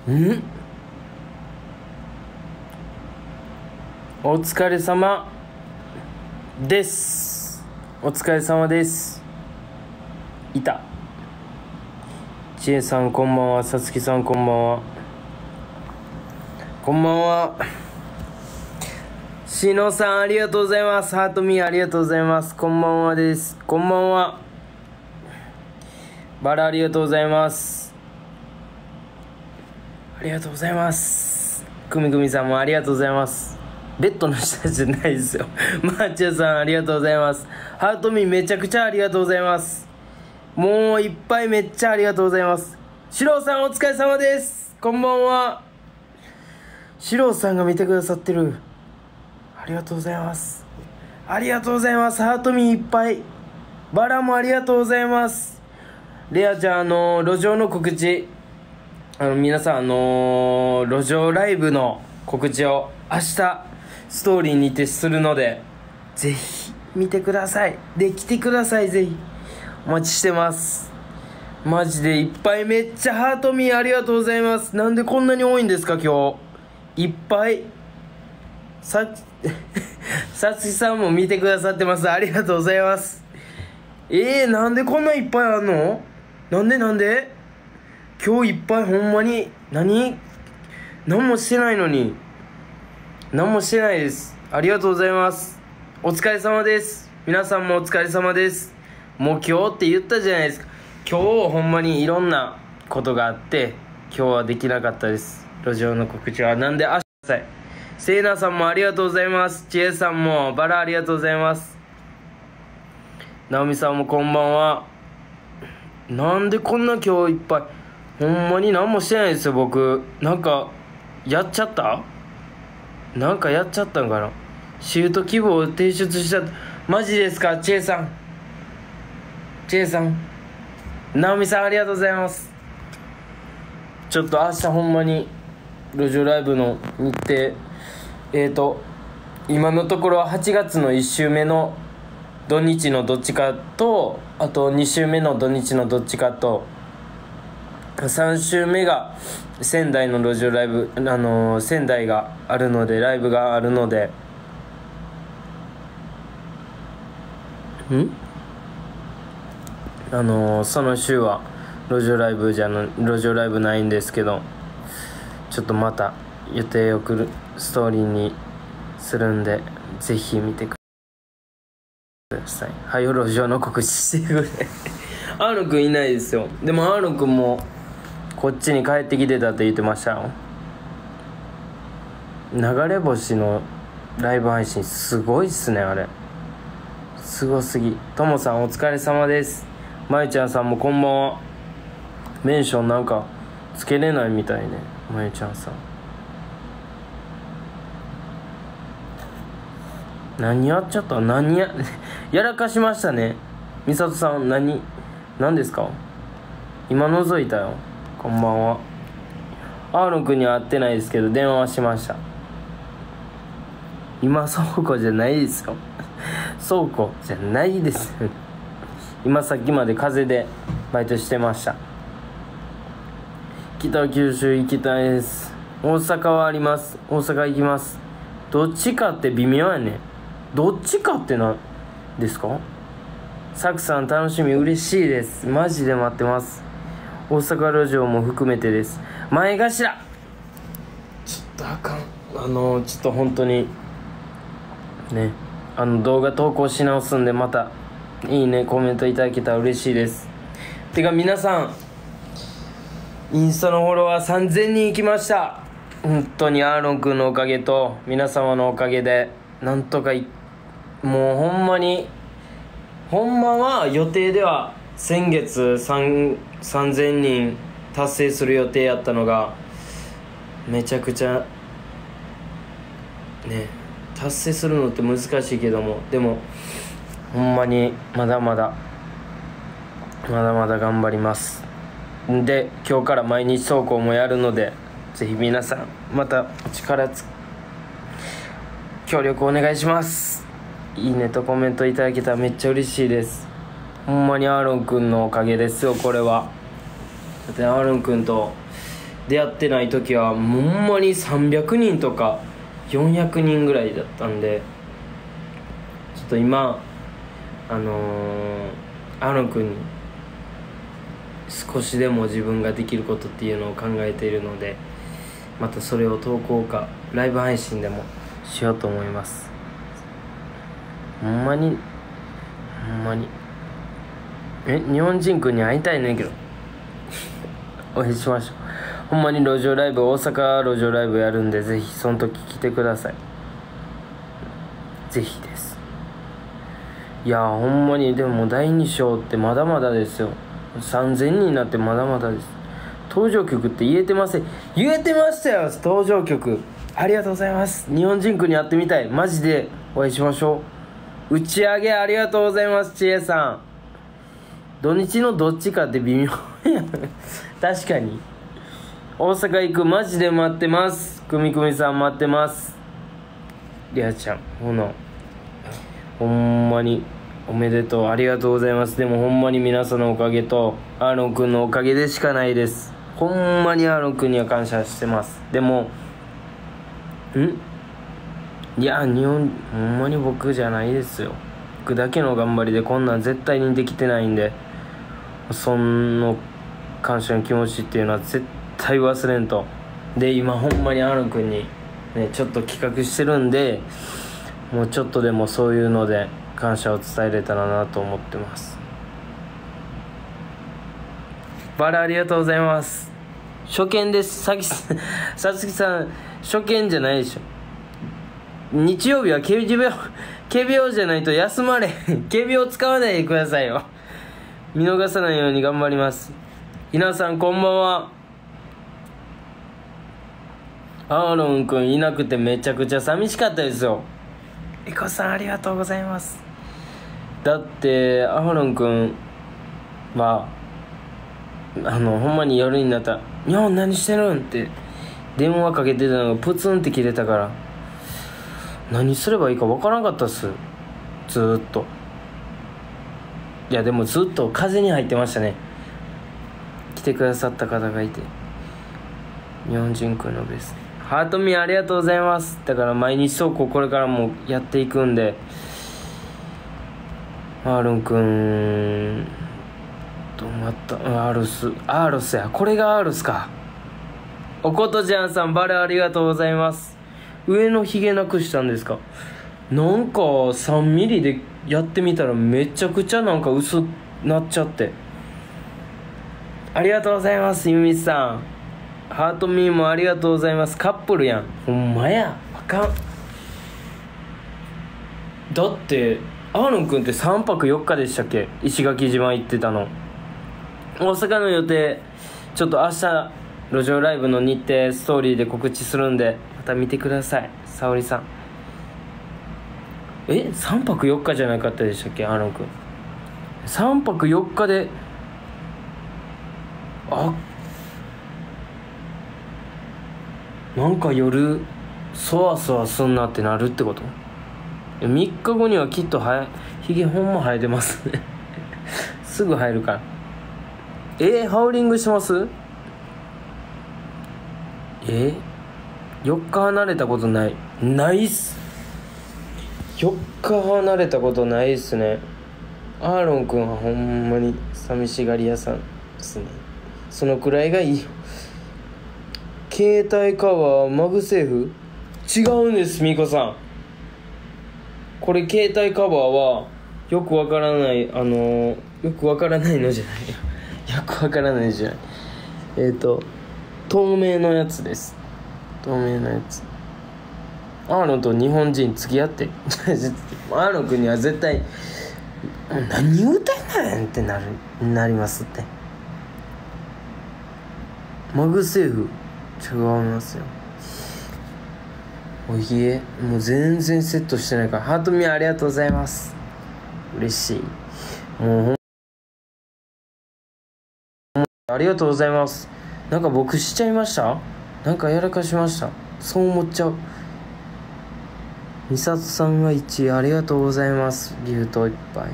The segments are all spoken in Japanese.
んお疲れ様です。お疲れ様です。いた。ちえさんこんばんは。さつきさんこんばんは。こんばんは。しのさんありがとうございます。ハートミーありがとうございます。こんばんはです。こんばんは。バラありがとうございます。ありがとうございます。くみくみさんもありがとうございます。ベッドの下じゃないですよ。マーチャさんありがとうございます。ハートミーめちゃくちゃありがとうございます。もういっぱいめっちゃありがとうございます。シローさんお疲れ様です。こんばんは。シローさんが見てくださってる。ありがとうございます。ありがとうございます。ハートミーいっぱい。バラもありがとうございます。レアちゃん路上の告知、皆さん路上ライブの告知を明日ストーリーにてするので、ぜひ見てください。で来てください。ぜひお待ちしてます。マジでいっぱい。めっちゃハートミーありがとうございます。なんでこんなに多いんですか今日。いっぱい。さつきさんも見てくださってます。ありがとうございます。なんでこんないっぱいあんの。なんで今日いっぱい。ほんまに何もしてないのに。何もしてないです。ありがとうございます。お疲れ様です。皆さんもお疲れ様です。もう今日って言ったじゃないですか。今日ほんまにいろんなことがあって今日はできなかったです。路上の告知は。なんで明日ください。せいなさんもありがとうございます。ちえさんもバラありがとうございます。なおみさんもこんばんは。なんでこんな今日いっぱい。ほんまに何もしてないですよ僕。なんかやっちゃったんかな。シュート希望を提出した。マジですか。ちえさんなおみさんありがとうございます。ちょっと明日ほんまに路上ライブの日程、今のところは8月の1週目の土日のどっちかと、あと2週目の土日のどっちかと、3週目が仙台の路上ライブ、仙台があるので、ライブがあるので、その週は路上ライブないんですけど、ちょっとまた予定をストーリーにするんで、ぜひ見てください。はい、路上の告知してくれ。アーロンくんいないですよ。でもアーロンくんもこっちに帰ってきてたって言ってましたよ。流れ星のライブ配信すごいっすね。あれすごすぎ。ともさんお疲れ様です。まゆちゃんさんもこんばんは。メンションなんかつけれないみたいね。まゆちゃんさん何やっちゃった。やらかしましたね。みさとさん何ですか。今覗いたよ。こんばんは。アーロン君には会ってないですけど電話はしました。今倉庫じゃないですよ。倉庫じゃないです今さっきまで風でバイトしてました。北九州行きたいです。大阪はあります。大阪行きます。どっちかって微妙やね。どっちかってなんですか。サクさん楽しみ。嬉しいです。マジで待ってます。大阪路上も含めてです。前頭ちょっとあかん。ちょっと本当にね、動画投稿し直すんで、またいいねコメントいただけたら嬉しいです。てか皆さんインスタのフォロワー3000人いきました。本当にアーロンくんのおかげと皆様のおかげでなんとかもうほんまは予定では先月3000人達成する予定やったのが、めちゃくちゃね達成するのって難しいけども、でもほんまにまだまだ頑張ります。で今日から毎日投稿もやるので、ぜひ皆さんまた協力お願いします。いいねとコメントいただけたらめっちゃ嬉しいです。ほんまにアーロンくんのおかげですよこれは。だってアーロンくんと出会ってない時はほんまに300人とか400人ぐらいだったんで、ちょっと今アロン君に少しでも自分ができることっていうのを考えているので、またそれを投稿かライブ配信でもしようと思います。ほんまに日本人君に会いたいねんけどお会いしましょう。ほんまに路上ライブ、大阪路上ライブやるんで、ぜひその時来てください。ぜひです。いやほんまに、でも第2章ってまだまだですよ。3000人になってまだまだです。登場曲って言えてません。言えてましたよ、登場曲。ありがとうございます。日本人君に会ってみたい。マジでお会いしましょう。打ち上げありがとうございます。ちえさん、土日のどっちかって微妙や確かに。大阪行く、マジで待ってます。くみくみさん待ってます。りあちゃん、ほんまにおめでとう、ありがとうございます。でもほんまに皆さんのおかげとアーロンくんのおかげでしかないです。ほんまにアーロンくんには感謝してます。でもいやほんまに僕じゃないですよ。僕だけの頑張りでこんなん絶対にできてないんで、その感謝の気持ちっていうのは絶対忘れんと。で今ほんまにアーロンくんにねちょっと企画してるんで、もうちょっとでもそういうので感謝を伝えれたらなと思ってます。バラありがとうございます。初見です。さつきさん初見じゃないでしょ。日曜日は仮病じゃないと休まれ仮病使わないでくださいよ。見逃さないように頑張ります。ひなさんこんばんは。アーロンくんいなくてめちゃくちゃ寂しかったですよ。リコさんありがとうございます。だってアーロンくんはほんまに夜になったら「日本何してるん?」って電話かけてたのがプツンって切れたから、何すればいいかわからんかったっす。ずーっと。いやでもずっと風に入ってましたね。来てくださった方がいて、日本人くんのベースハートミーありがとうございます。だから毎日投稿これからもやっていくんで、アーロンくんとまたアーロスや、これがアーロスか。おことちゃんさんバレありがとうございます。上のひげなくしたんですか。なんか3ミリでやってみたらめちゃくちゃなんか薄なっちゃって、ありがとうございます。ゆみさんハートミーもありがとうございます。カップルやん。ほんまや、あかん。だってアーロンくんって3泊4日でしたっけ、石垣島行ってたの。大阪の予定ちょっと明日路上ライブの日程ストーリーで告知するんで、また見てください。沙織さん3泊4日じゃなかったでしたっけ、アーロンくん。3泊4日でなんか夜そわそわすんなってなるってこと。3日後にはきっとひげほんま生えてますねすぐ生えるから。ハウリングします。4日離れたことないっす。4日離れたことないっすね。アーロンくんはほんまに寂しがり屋さんですね。そのくらいがいいよ。携帯カバーマグセーフ違うんです。みこさんこれ携帯カバーはよくわからないよくわからないのじゃないよくわからないじゃない透明のやつです。透明なやつ。アーロンと日本人付き合ってアーロン君には絶対何言うてんねんってなりますって。マグセーフ違いますよ。おひげもう全然セットしてないから。ハートミーありがとうございます。嬉しい。もうありがとうございます。なんか僕しちゃいました。なんかやらかしました。そう思っちゃう。みさとさんが1位ありがとうございます。ギフトいっぱい。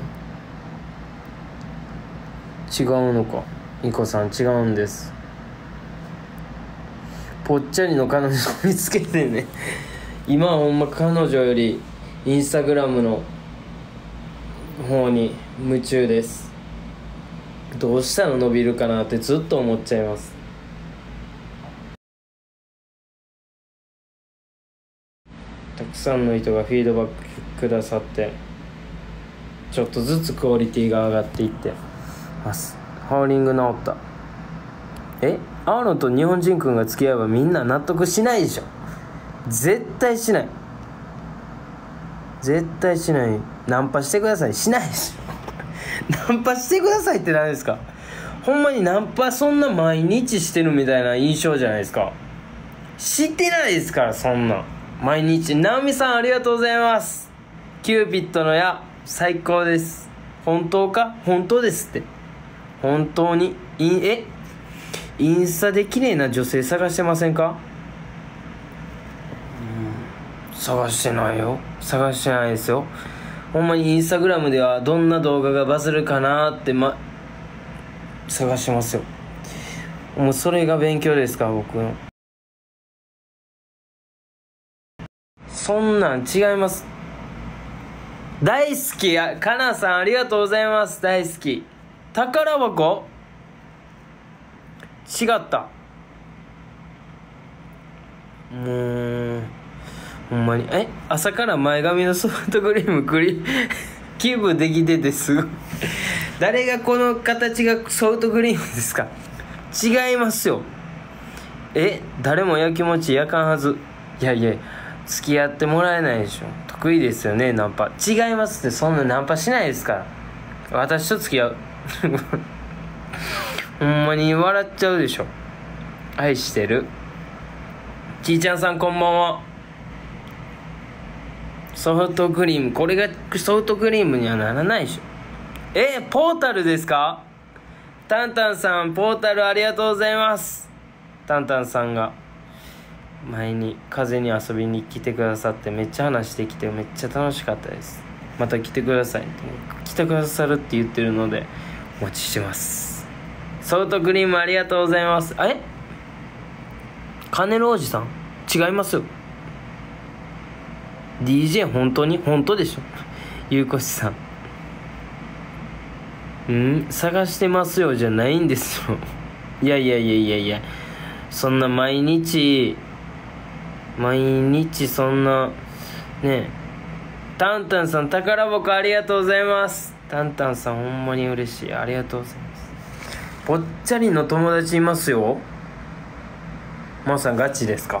違うのか。みこさん違うんです。 ぽっちゃりの彼女を見つけてね今はほんま彼女よりインスタグラムの方に夢中です。どうしたら伸びるかなってずっと思っちゃいます。たくさんの人がフィードバックくださってちょっとずつクオリティが上がっていってます。ハウリング治った。青野と日本人君が付き合えばみんな納得しないでしょ。絶対しない。絶対しない。ナンパしてください。しないでしょナンパしてくださいって何ですか。ほんまにナンパそんな毎日してるみたいな印象じゃないですか。してないですからそんな毎日。直美さんありがとうございます。キューピッドの矢最高です。本当か。本当ですって。本当にインスタで綺麗な女性探してませんか。探してないよ。探してないですよ。ほんまにインスタグラムではどんな動画がバズるかなって探してますよ。もうそれが勉強ですから僕の。そんなん違います。大好きやかなさんありがとうございます。大好き。宝箱違った。ほんまに朝から前髪のソフトクリーム気分できててすごい誰がこの形がソフトクリームですか。違いますよ。誰もやきもち焼かんはず。いや付き合ってもらえないでしょ。得意ですよねナンパ。違いますって。そんなナンパしないですから。私と付き合うほんまに笑っちゃうでしょ。愛してる。ちーちゃんさんこんばんは。ソフトクリーム、これがソフトクリームにはならないでしょ。ポータルですか。タンタンさんポータルありがとうございます。タンタンさんが前に風に遊びに来てくださってめっちゃ話してきてめっちゃ楽しかったです。また来てくださいって来てくださるって言ってるのでお待ちしてます。ソフトクリームありがとうございます。カネルおじさん違いますよ。 DJ 本当に本当でしょ。ゆうこしさん探してますよじゃないんですよいやそんな毎日そんなね。タンタンさん宝箱ありがとうございます。タンタンさんほんまに嬉しい。ありがとうございます。ぽっちゃりの友達いますよ。まさんガチですか。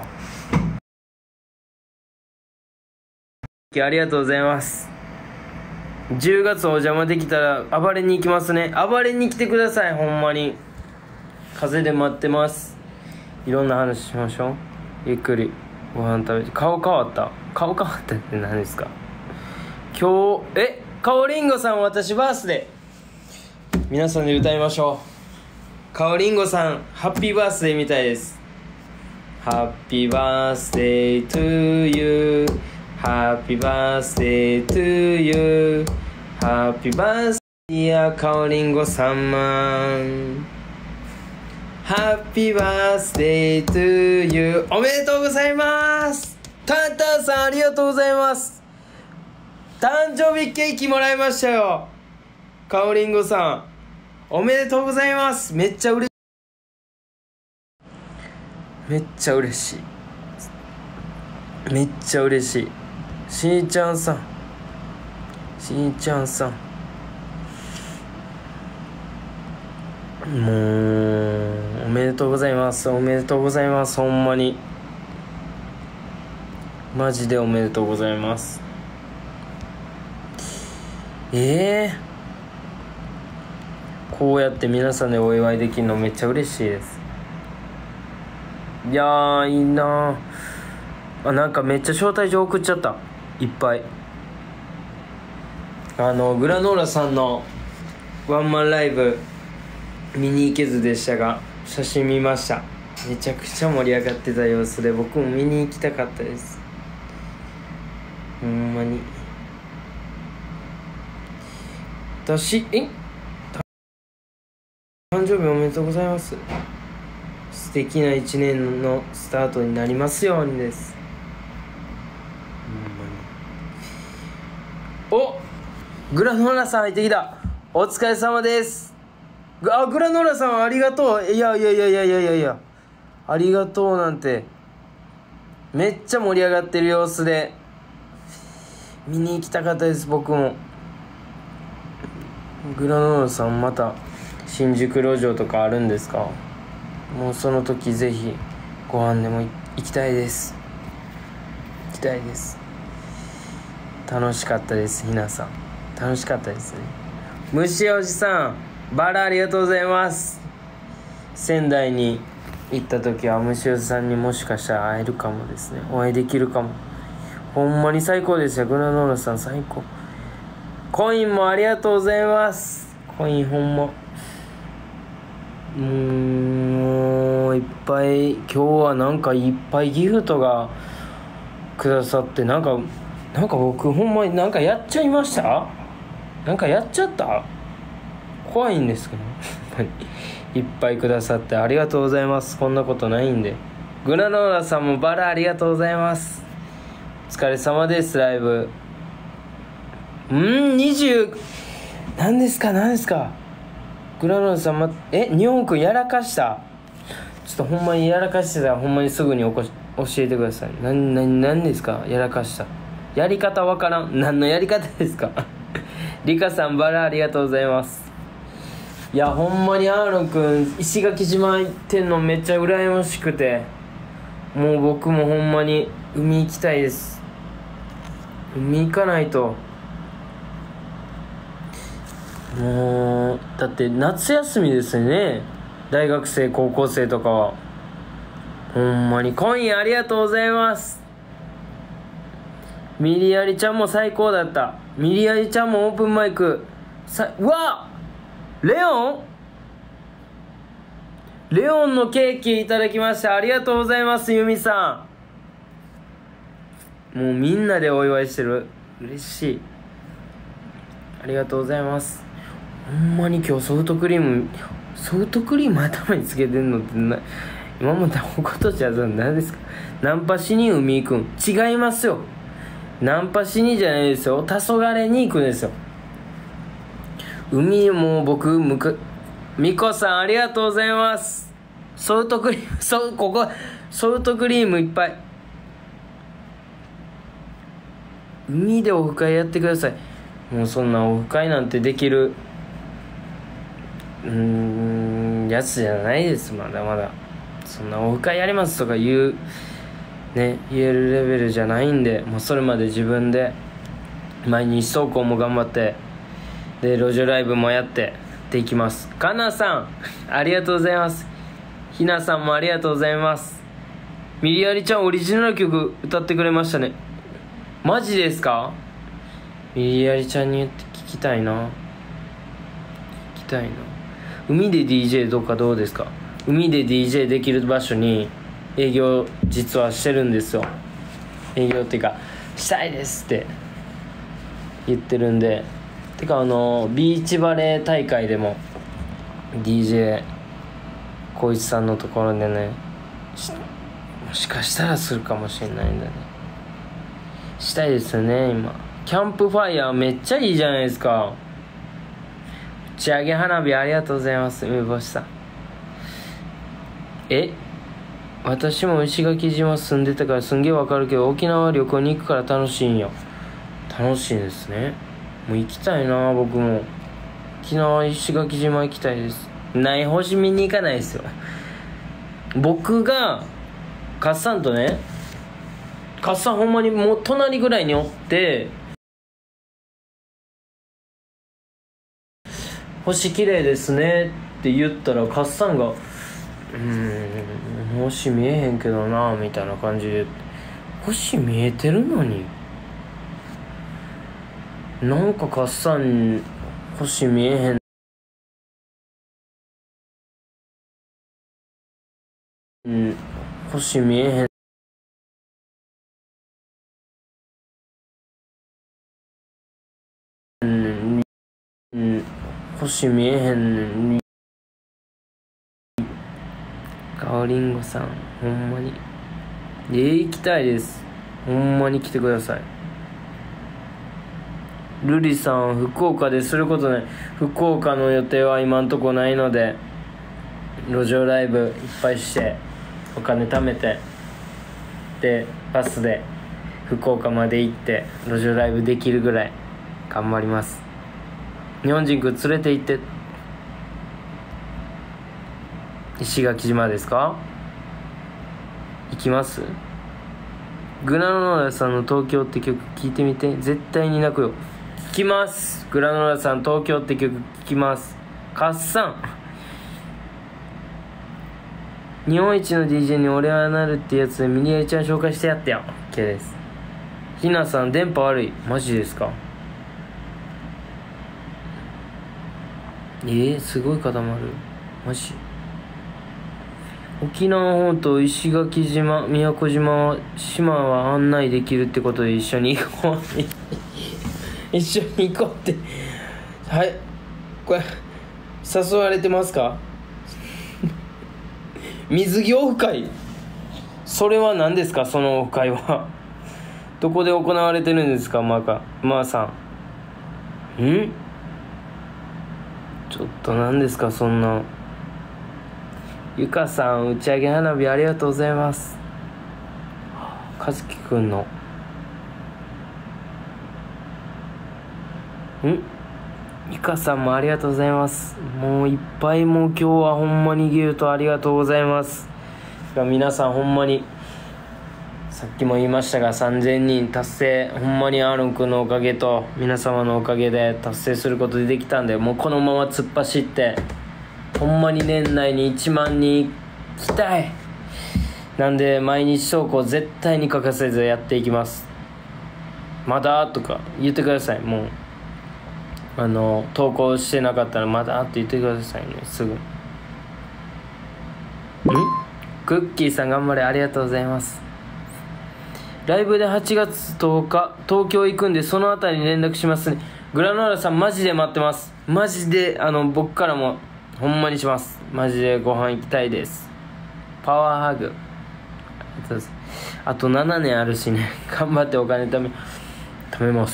ありがとうございます。10月お邪魔できたら暴れに行きますね。暴れに来てください。ほんまに風で待ってます。いろんな話しましょう。ゆっくりご飯食べて。顔変わったって何ですか。今日かおりんごさん私バースデー皆さんで歌いましょう。かおりんごさんハッピーバースデーみたいです。ハッピーバースデートゥーユーハッピーバースデートゥーユーハッピーバースデーやかおりんごさんまんハッピーバースデートゥーユーおめでとうございます。タンタンさんありがとうございます。誕生日ケーキもらいましたよ。かおりんごさんおめでとうございます。めっちゃ嬉しい。しーちゃんさんもうおめでとうございます。ほんまにマジでおめでとうございます。こうやって皆さんでお祝いできるのめっちゃ嬉しいです。いやーいいなあ。なんかめっちゃ招待状送っちゃった。いっぱい。グラノーラさんのワンマンライブ見に行けずでしたが写真見ました。めちゃくちゃ盛り上がってた様子で僕も見に行きたかったです。ほんまに誕生日おめでとうございます。 素敵な一年のスタートになりますようにです。お、グラノーラさん入ってきた。お疲れ様です。グラノーラさんありがとう。いやありがとうなんて。めっちゃ盛り上がってる様子で見に行きたかったです。僕もグラノーラさんまた新宿路上とかあるんですか？もうその時ぜひご飯でも行きたいです。行きたいです。楽しかったです。ひなさん楽しかったですね。虫おじさんバラありがとうございます。仙台に行った時は虫おじさんにもしかしたら会えるかもですね。お会いできるかも。ほんまに最高ですよ。グラノーラさん最高。コインもありがとうございます。コインほんまもういっぱい今日はなんかいっぱいギフトがくださってなんか僕ほんまになんかやっちゃいました？なんかやっちゃった？怖いんですけどいっぱいくださってありがとうございます。こんなことないんで。グラノーラさんもバラありがとうございます。お疲れ様です。ライブ20何ですかグラノーラさん日本くんやらかした？ちょっとほんまにやらかしてたらほんまにすぐに教えてください。何ですかやらかした？やり方わからん。何のやり方ですかリカさんバラありがとうございます。いやほんまにアーロンくん石垣島行ってんのめっちゃ羨ましくて、もう僕もほんまに海行きたいです。海行かないと。もうだって夏休みですね、大学生高校生とかは。ほんまにコインありがとうございます。ミリアリちゃんも最高だった。ミリアリちゃんもオープンマイクうわレオンのケーキいただきました。ありがとうございます。ユミさんもうみんなでお祝いしてる。嬉しい。ありがとうございます。ほんまに今日ソフトクリーム頭につけてんのって今もたことじゃ何ですか？ナンパしに海行くん違いますよ。ナンパしにじゃないですよ。黄昏に行くんですよ。海も僕ミコさんありがとうございます。ソフトクリームソフトクリームいっぱい。海でオフ会やってください。もうそんなオフ会なんてできるやつじゃないです。まだまだそんなオフ会やりますとか言えるレベルじゃないんで、もうそれまで自分で毎日走行も頑張ってで路上ライブもやっていきます。かなさんありがとうございます。ひなさんもありがとうございます。ミリアリちゃんオリジナル曲歌ってくれましたね。マジですか？ミリアリちゃんに言って聞きたいな。海で DJ どうですか？海で DJ できる場所に営業実はしてるんですよ。営業っていうかしたいですって言ってるんで、てかビーチバレー大会でも DJ 光一さんのところでねもしかしたらするかもしれないんだね。したいですよね。今キャンプファイヤーめっちゃいいじゃないですか。打ち上げ花火ありがとうございます。梅干しさん私も石垣島住んでたからすんげえわかるけど、沖縄旅行に行くから楽しいんよ。楽しいですね。もう行きたいな。僕も沖縄石垣島行きたいです。ない星見に行かないですよ。僕がカッサンとね、カッサンほんまにもう隣ぐらいにおって、星綺麗ですねって言ったらカッサンが星見えへんけどなみたいな感じで、星見えてるのになんかカッサン星見えへん星見えへん星見えへん顔青りんごさんほんまに行きたいです。ほんまに来てください。ルリさん福岡ですることない。福岡の予定は今んとこないので、路上ライブいっぱいしてお金貯めて、でバスで福岡まで行って路上ライブできるぐらい頑張ります。日本人くん連れて行って。石垣島ですか？行きます？グラノーラさんの東京って曲聴いてみて。絶対に泣くよ。聴きます。グラノーラさん東京って曲聴きます。カッサン日本一の DJ に俺はなるってやつでミニエルちゃん紹介してやってよ。 OK です。ひなさん電波悪い。マジですか？すごい固まる。マジ。沖縄本島石垣島宮古島は島は案内できるってことで一緒に行こう一緒に行こうって。はい、これ誘われてますか？水着オフ会、それは何ですか？そのオフ会はどこで行われてるんですか？マーさんちょっと何ですかそんな。ゆかさん打ち上げ花火ありがとうございます。かずきくんのゆかさんもありがとうございます。もういっぱい、もう今日はほんまにギューとありがとうございます。皆さんほんまにさっきも言いましたが3000人達成、ほんまにアーロンくんのおかげと皆様のおかげで達成することでできたんで、もうこのまま突っ走ってほんまに年内に1万人行きたい。なんで毎日投稿絶対に欠かせずやっていきます。まだとか言ってください。もう投稿してなかったらまだって言ってくださいね。すぐクッキーさん頑張れ、ありがとうございます。ライブで8月10日東京行くんでそのあたりに連絡しますね。グラノーラさんマジで待ってます。マジで僕からもほんまにします。マジでご飯行きたいです。パワーハグあと7年あるしね頑張ってお金貯めます。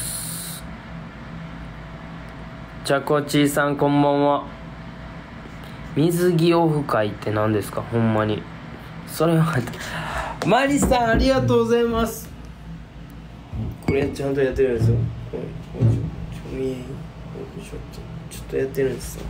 ちゃこちーさんこんばんは。水着オフ会って何ですか？ほんまにそれはマリさんありがとうございます。これちゃんとやってるんですよ。ちょっとやってるんですよ。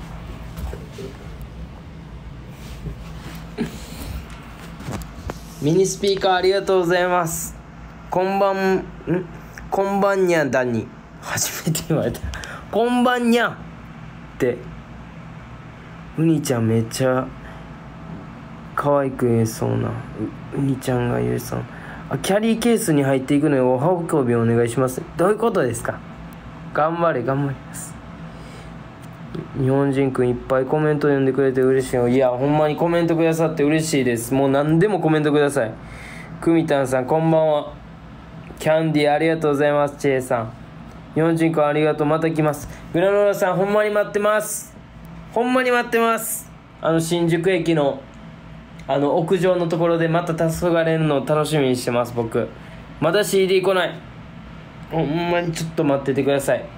ミニスピーカーありがとうございます。こんばんにゃだに初めて言われた。こんばんにゃってうにちゃんめっちゃ可愛く言えそうなうにちゃんが言えそうな。キャリーケースに入っていくのでお運びお願いします。どういうことですか？頑張ります。日本人くんいっぱいコメント読んでくれて嬉しいよ。いやほんまにコメントくださって嬉しいです。もう何でもコメントください。くみたんさんこんばんは。キャンディーありがとうございます。チェイさん日本人くんありがとう、また来ます。グラノーラさんほんまに待ってます。ほんまに待ってます。新宿駅の屋上のところでまた黄昏れるのを楽しみにしてます。僕まだ CD 来ない。ほんまにちょっと待っててください。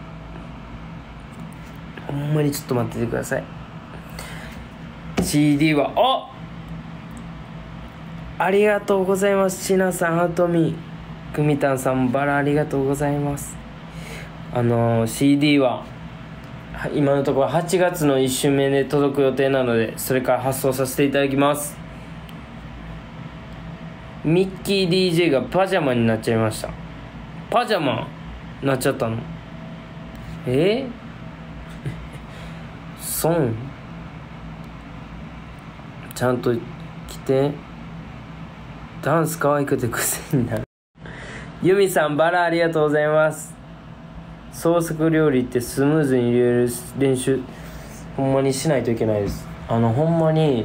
ほんまにちょっと待っててください。 CD はありがとうございます。しなさんハトミくみたんさんバラありがとうございます。CD は今のところ8月の1週目で届く予定なので、それから発送させていただきます。ミッキー DJ がパジャマになっちゃいました。パジャマなっちゃったの？損ちゃんと着て。ダンス可愛くて癖になる。ユミさんバラありがとうございます。創作料理ってスムーズに入れる練習ほんまにしないといけないです。ほんまに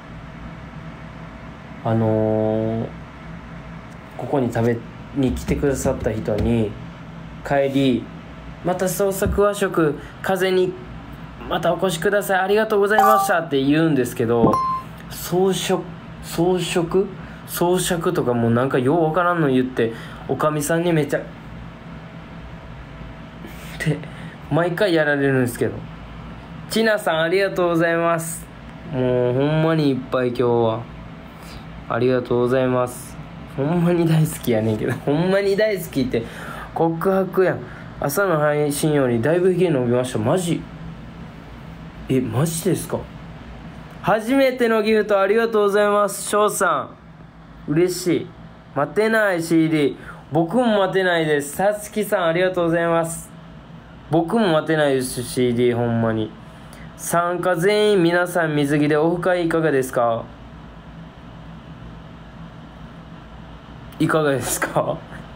ここに食べに来てくださった人に帰りまた創作和食風にまたお越しくださいありがとうございましたって言うんですけど、 装飾とかもなんかようわからんの言って、おかみさんにめちゃって毎回やられるんですけど。ちなさんありがとうございます。もうほんまにいっぱい今日はありがとうございます。ほんまに大好きやねんけど、ほんまに大好きって告白やん。朝の配信よりだいぶヒゲ伸びました。マジマジですか。初めてのギフトありがとうございます。翔さん嬉しい。待てない CD。 僕も待てないです。さつきさんありがとうございます。僕も待てないです。 CD ほんまに。参加全員皆さん水着でオフ会いかがですか。いかがですか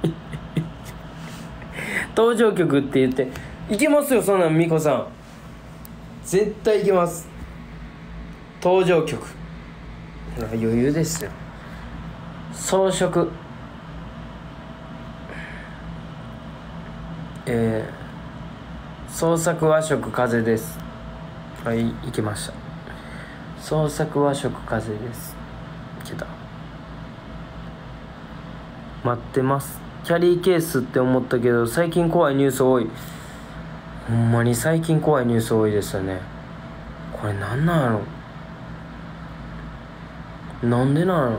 登場曲って言っていけますよ。そんなんみこさん絶対いけます。登場曲余裕ですよ。装飾創作和食風です。はい、いけました。創作和食風です。いけた。待ってます。キャリーケースって思ったけど最近怖いニュース多い。ほんまに最近怖いニュース多いですよね。これなんなんやろ。なんでなん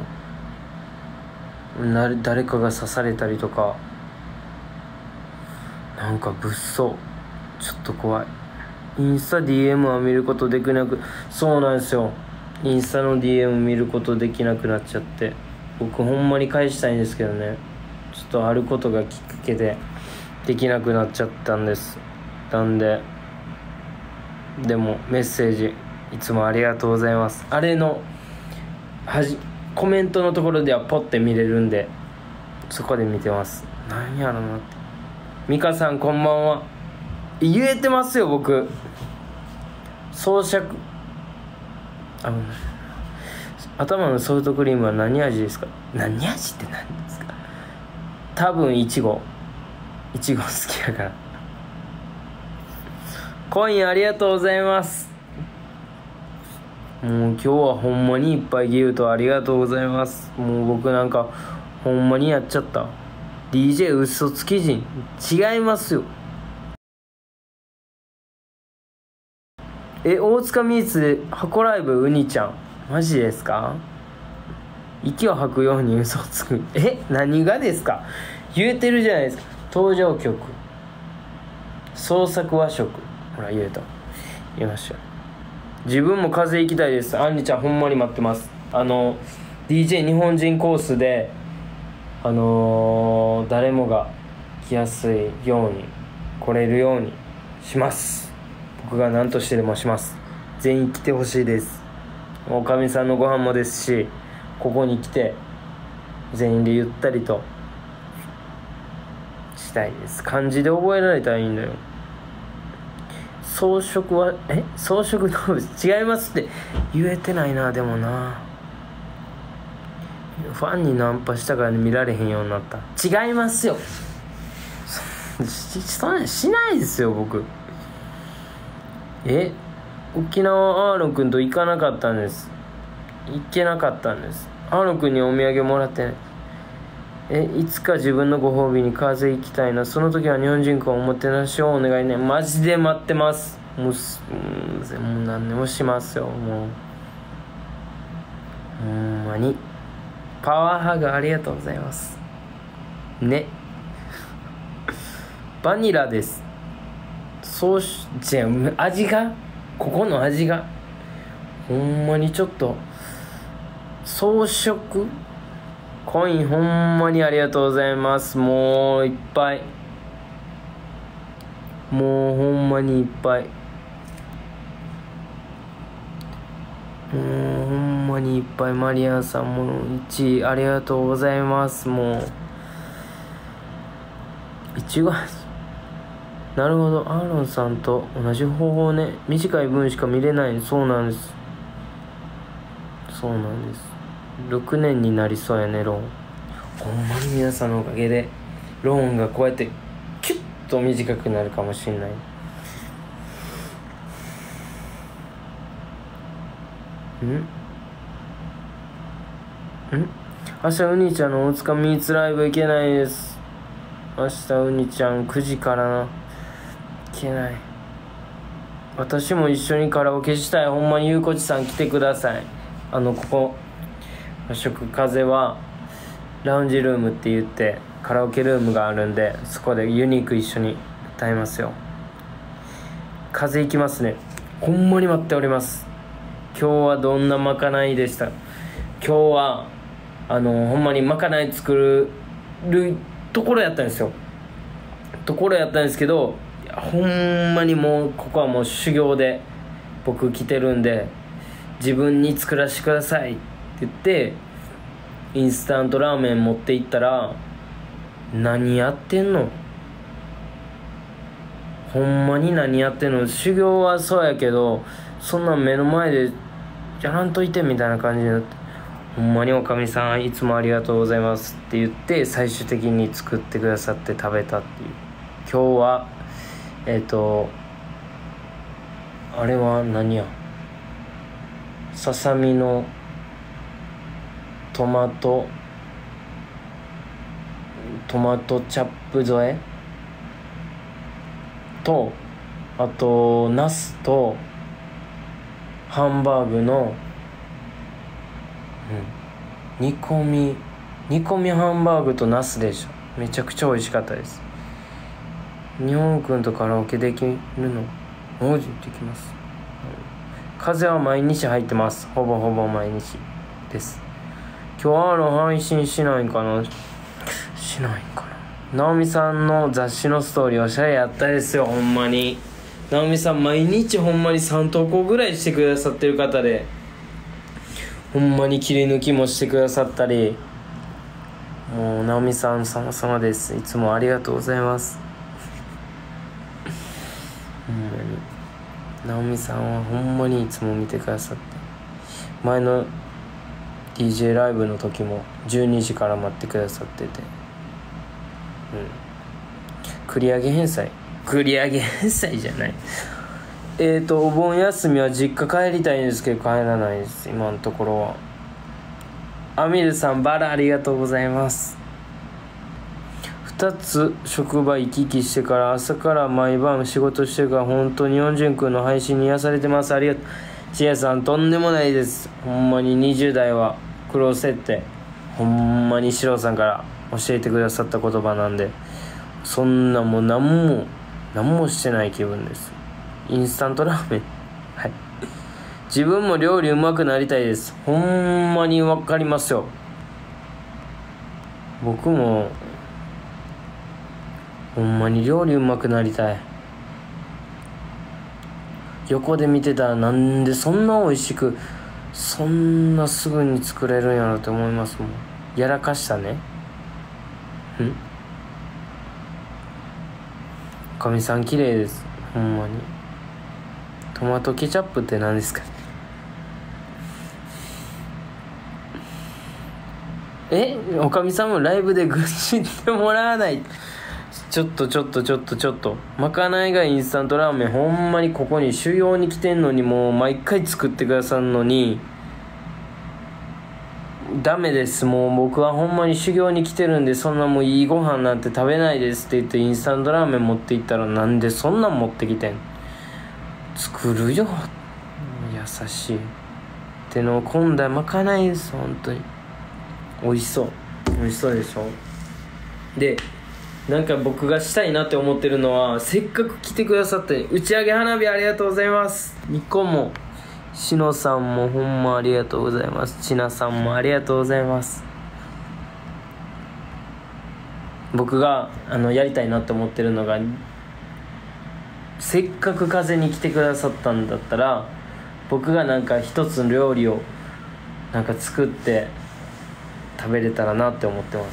やろ。誰かが刺されたりとか、なんか物騒。ちょっと怖い。インスタ DM は見ることできなく、そうなんですよ。インスタの DM 見ることできなくなっちゃって、僕ほんまに返したいんですけどね、ちょっとあることがきっかけでできなくなっちゃったんです。なんでもメッセージいつもありがとうございます。あれのコメントのところではポッて見れるんで、そこで見てます。なんやろなって。ミカさんこんばんは。言えてますよ僕。装飾頭のソフトクリームは何味ですか。何味って何ですか。多分いちご好きやから。コインありがとうございます。もう今日はほんまにいっぱいギフトありがとうございます。もう僕なんかほんまにやっちゃった。 DJ 嘘つき人違いますよ。大塚ミーツで箱ライブウニちゃんマジですか。息を吐くように嘘をつく。何がですか。言えてるじゃないですか。登場曲創作和食、ほら言えました。自分も風行きたいです。あんりちゃんほんまに待ってます。DJ 日本人コースで誰もが来やすいように来れるようにします。僕が何としてでもします。全員来てほしいです。おかみさんのご飯もですし、ここに来て全員でゆったりとしたいです。漢字で覚えられたらいいんだよ。装飾は装飾動物違いますって言えてないな。でもな、ファンにナンパしたから見られへんようになった。違いますよ。そんなんしないですよ僕。沖縄アーロン君と行かなかったんです。行けなかったんです。アーロン君にお土産もらってない。いつか自分のご褒美に風邪行きたいな。その時は日本人君おもてなしをお願いね。マジで待ってます。もう何でもしますよ。もうほんまにパワーハグありがとうございますね。バニラです。味がここの味がほんまにちょっと装飾。コインほんまにありがとうございます。もういっぱい、もうほんまにいっぱい、もうほんまにいっぱい。マリアンさんも1位ありがとうございます。もう1月、なるほど。アーロンさんと同じ方法ね。短い分しか見れない。そうなんです。6年になりそうやねローン。ほんまに皆さんのおかげでローンがこうやってキュッと短くなるかもしれない。 明日うにちゃんの大塚ミーツライブ行けないです。明日うにちゃん9時からな。行けない。私も一緒にカラオケしたい。ほんまにゆうこちさん来てください。ここ和食風はラウンジルームって言ってカラオケルームがあるんで、そこでユニーク一緒に歌いますよ。風行きますね。ほんまに待っております。今日はどんなまかないでした？今日はほんまにまかない作るところやったんですけど、ほんまにもうここはもう修行で僕来てるんで、自分に作らせてくださいって言ってインスタントラーメン持って行ったら、何やってんの、ほんまに何やってんの、修行はそうやけどそんなん目の前でやらんといてみたいな感じになって、ほんまにおかみさんいつもありがとうございますって言って最終的に作ってくださって食べたっていう。今日はあれは何や、ささみのトマトチャップ添えと、あとナスとハンバーグの、煮込みハンバーグとナスでしょ。めちゃくちゃ美味しかったです。日本くんとカラオケできるの？できます。風は毎日入ってます。ほぼ毎日です。今日配信しないんかな。直美さんの雑誌のストーリーおしゃれやったですよ。ほんまに直美さん毎日ほんまに3投稿ぐらいしてくださってる方で、ほんまに切り抜きもしてくださったり、もう直美さん様々です。いつもありがとうございます。ほんまに直美さんはほんまにいつも見てくださって、前の DJ ライブの時も12時から待ってくださってて、繰り上げ返済じゃない、お盆休みは実家帰りたいんですけど帰らないです、今のところは。アミルさんバラありがとうございます。2つ職場行き来してから朝から毎晩仕事してるから、本当にヨンジュン君の配信に癒されてます。ありがとう。チエさんとんでもないです。ほんまに20代は苦労設定、ほんまにシロさんから教えてくださった言葉なんで、そんなもう何もしてない気分です。インスタントラーメンはい、自分も料理うまくなりたいです。ほんまにわかりますよ。僕もほんまに料理うまくなりたい。横で見てたらなんでそんな美味しくそんなすぐに作れるんやろって思いますもん。やらかしたね。おかみさん綺麗です。ほんまに。トマトケチャップって何ですか？おかみさんもライブで愚痴ってもらわない。ちょっとまかないがインスタントラーメン、ほんまにここに修行に来てんのに、もう毎回作ってくださるのにダメです。もう僕はほんまに修行に来てるんで、そんなもういいご飯なんて食べないですって言ってインスタントラーメン持って行ったら、なんでそんなん持ってきてん、作るよ優しい手の込んだまかないです。本当に美味しそうでしょ。でなんか僕がしたいなって思ってるのは、せっかく来てくださって打ち上げ花火ありがとうございます。ニコもしのさんもほんまありがとうございます。ちなさんもありがとうございます。僕がやりたいなって思ってるのが、せっかく風に来てくださったんだったら、僕がなんか一つの料理をなんか作って食べれたらなって思ってます。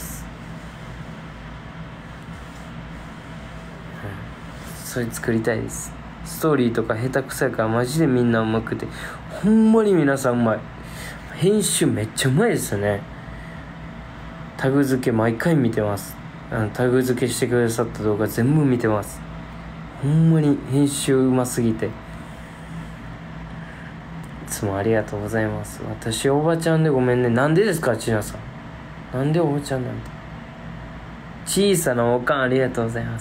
それ作りたいです。ストーリーとか下手くそやからマジでみんなうまくて、ほんまに皆さんうまい。編集めっちゃうまいですよね。タグ付け毎回見てます。タグ付けしてくださった動画全部見てます。ほんまに編集うますぎていつつもありがとうございます。私おばちゃんでごめんね。なんでですかちなさん。なんでおばちゃんなんて。小さなおかんありがとうございます。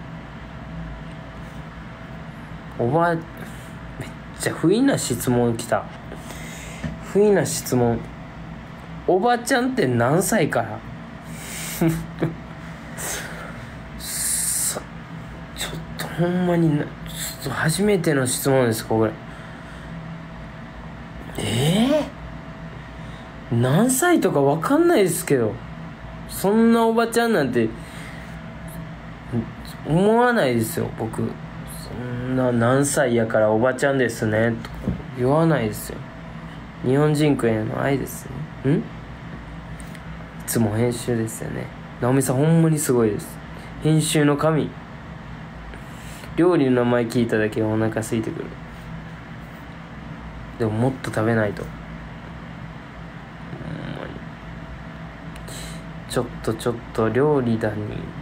めっちゃ不意な質問来た。不意な質問。おばちゃんって何歳からちょっとほんまにちょっと初めての質問ですかこれ。何歳とかわかんないですけど、そんなおばちゃんなんて思わないですよ僕。そんな何歳やからおばちゃんですねとか言わないですよ。日本人くんへの愛ですね。いつも編集ですよね。直美さんほんまにすごいです。編集の神。料理の名前聞いただけでお腹空いてくる。でももっと食べないと。ちょっと料理だに。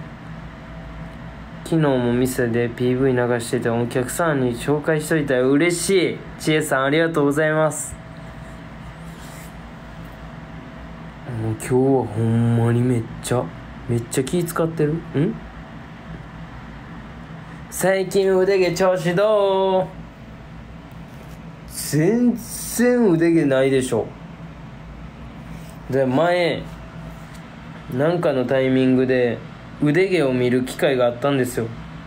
昨日も店で PV 流しててお客さんに紹介しといたよ。嬉しい。ちえさんありがとうございます。もう今日はほんまにめっちゃ気使ってる。最近腕毛調子どう？全然腕毛ないでしょ。で前なんかのタイミングで腕毛を見る機会があったんですよ。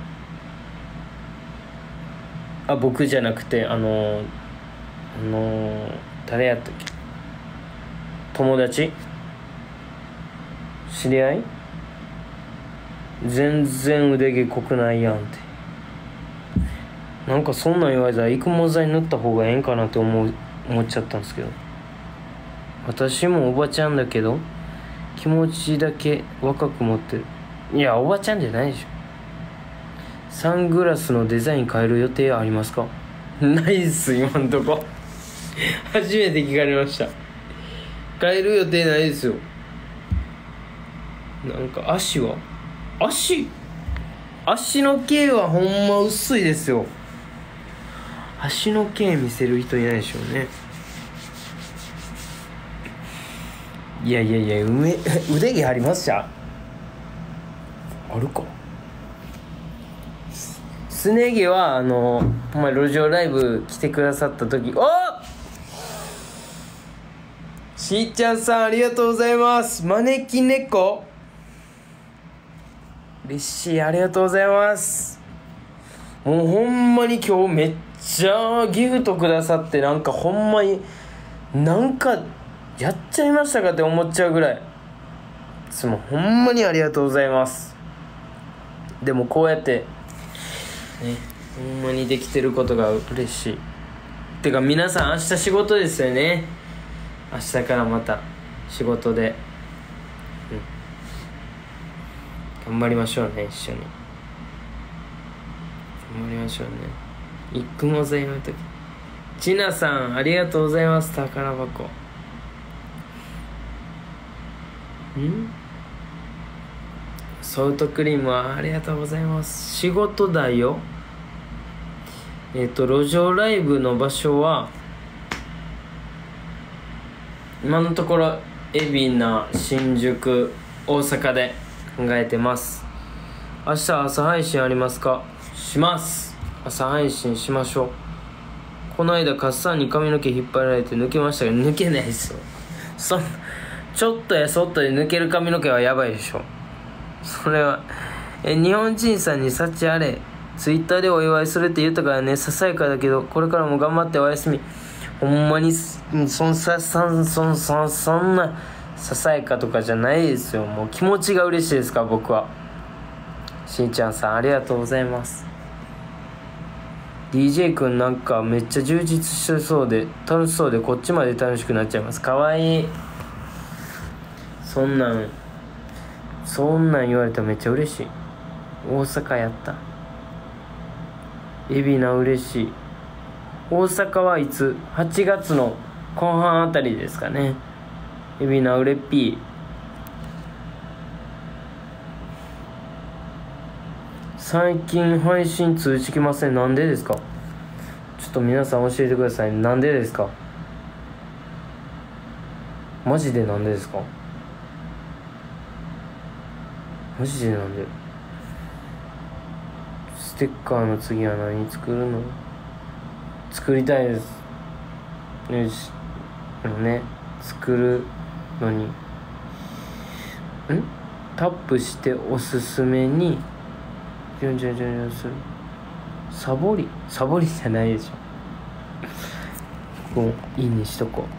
僕じゃなくて誰やったっけ、友達、知り合い、全然腕毛濃くないやんって。なんかそんなん言われたら育毛剤塗った方がええんかなって思っちゃったんですけど、私もおばちゃんだけど気持ちだけ若く持ってる。いやおばちゃんじゃないでしょ。サングラスのデザイン変える予定ありますか？ないっす今んとこ初めて聞かれました。変える予定ないですよ。なんか足の毛はほんま薄いですよ。足の毛見せる人いないでしょうね。いや腕毛ありました？あるか。すね毛は路上ライブ来てくださった時、しーちゃんさんありがとうございます。招き猫嬉しい、ありがとうございます。もうほんまに今日めっちゃギフトくださって、なんかほんまになんかやっちゃいましたかって思っちゃうぐらい、いつもほんまにありがとうございます。でもこうやってね、ほんまにできてることが嬉しい。てか皆さん明日仕事ですよね。明日からまた仕事で、頑張りましょうね。一緒に頑張りましょうね。育毛剤の時、ちなさんありがとうございます。宝箱ソフトクリームはありがとうございます。仕事だよ。路上ライブの場所は今のところ海老名、新宿、大阪で考えてます。明日朝配信ありますか？します。朝配信しましょう。この間カッサンに髪の毛引っ張られて抜けましたが、抜けないですよ。ちょっとやそっとで抜ける髪の毛はやばいでしょ。それは日本人さんに幸あれ。ツイッターでお祝いするって言ったからね。ささやかだけどこれからも頑張っておやすみ。ほんまにそんなささやかとかじゃないですよ。もう気持ちが嬉しいですから僕は。しんちゃんさんありがとうございます。 DJ くんなんかめっちゃ充実してそうで楽しそうで、こっちまで楽しくなっちゃいます。かわいい。そんなん言われたらめっちゃ嬉しい。大阪やった。海老名嬉しい。大阪はいつ？8月の後半あたりですかね。海老名うれっぴー。最近配信通知きません。なんでですか？ちょっと皆さん教えてください。なんでですか？ マジでなんでですか？マジでなんで？ステッカーの次は何作るの？作りたいです。よし。でもね、作るのにタップしておすすめにする。サボりじゃないでしょ。もういいねしとこ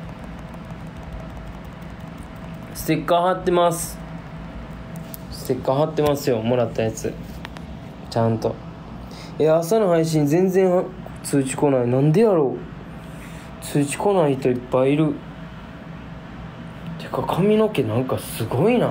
う。ステッカー貼ってます。ステッカー貼ってますよ、もらったやつちゃんと。朝の配信全然通知来ない。なんでやろう。通知来ない人いっぱいいる。てか髪の毛なんかすごいな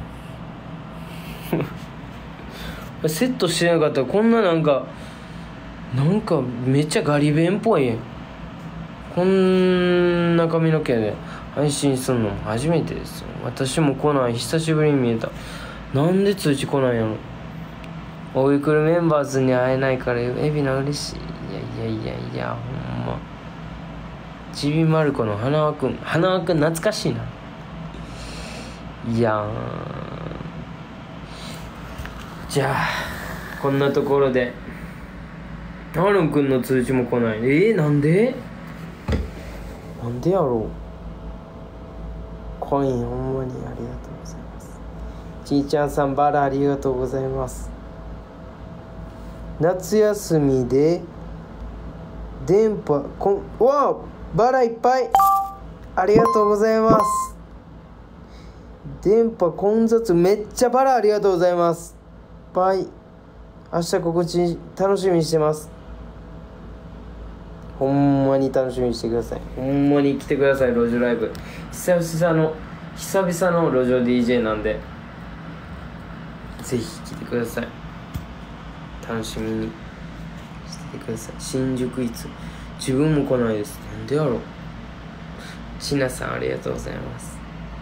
セットしてなかったらこんななんかめっちゃガリ弁っぽい。こんな髪の毛で配信するのも初めてですよ。私も来ない。久しぶりに見えた。なんで通知来ないの。おいくるメンバーズに会えないからエビナ嬉しい。いやほんま。ちびまる子の花輪くん懐かしいな。いやじゃあこんなところでアーロンくんの通知も来ない。なんでやろう。コインほんまにありがとうございます。ちーちゃんさんバラありがとうございます。夏休みで電波わあバラいっぱいありがとうございます。電波混雑めっちゃバラありがとうございます。バイ。明日心地楽しみにしてます。ほんまに楽しみにしてください。ほんまに来てください。路上ライブ久々の路上 DJ なんでぜひ来てください。楽しみにしててください。新宿いつ自分も来ないです。なんでやろう。ちなさんありがとうございます。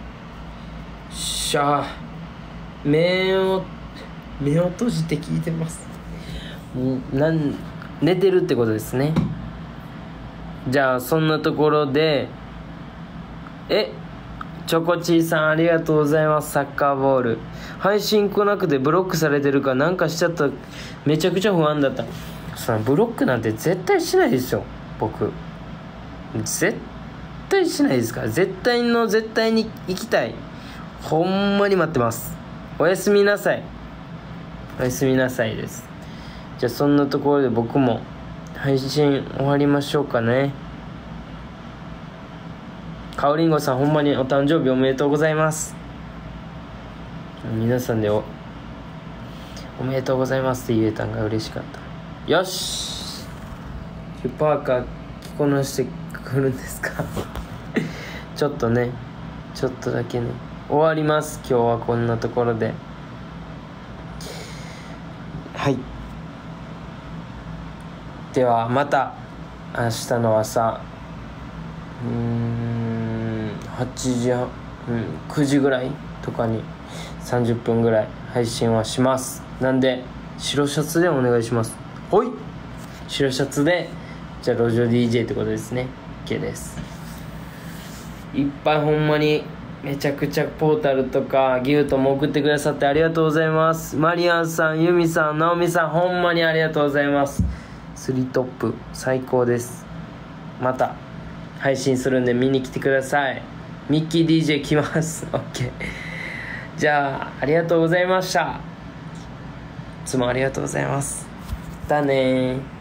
目を閉じて聞いてます。寝てるってことですね。じゃあそんなところでチョコチーさんありがとうございます。サッカーボール配信来なくてブロックされてるかなんかしちゃった。めちゃくちゃ不安だった。そのブロックなんて絶対しないですよ。僕絶対しないですから。絶対に行きたい。ほんまに待ってます。おやすみなさい。おやすみなさいです。じゃあそんなところで僕も配信終わりましょうかね。かおりんごさんほんまにお誕生日おめでとうございます。皆さんでおめでとうございますって言えたんが嬉しかった。よしパーカー着こなしてくるんですかちょっとだけね終わります。今日はこんなところではいではまた明日の朝9時ぐらいとかに30分ぐらい配信はします。なんで白シャツでお願いします。ほい白シャツでじゃあ路上 DJ ってことですね。 OK です。いっぱいほんまにめちゃくちゃポータルとかギフトも送ってくださってありがとうございます。マリアンさん、ユミさん、ナオミさんほんまにありがとうございます。スリートップ最高です。また配信するんで見に来てください。ミッキー DJ 来ます。 OK じゃあありがとうございました。いつもありがとうございます。だねー。